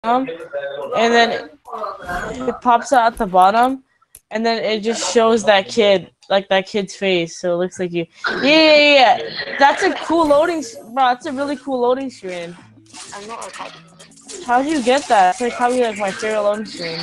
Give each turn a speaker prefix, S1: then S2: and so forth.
S1: and then it pops out at the bottom, and then it just shows that kid, like that kid's face, so it looks like you. Yeah. That's a cool loading, bro. That's a really cool loading screen.
S2: I'm not recording.
S1: How do you get that? It's like probably like my favorite loading screen.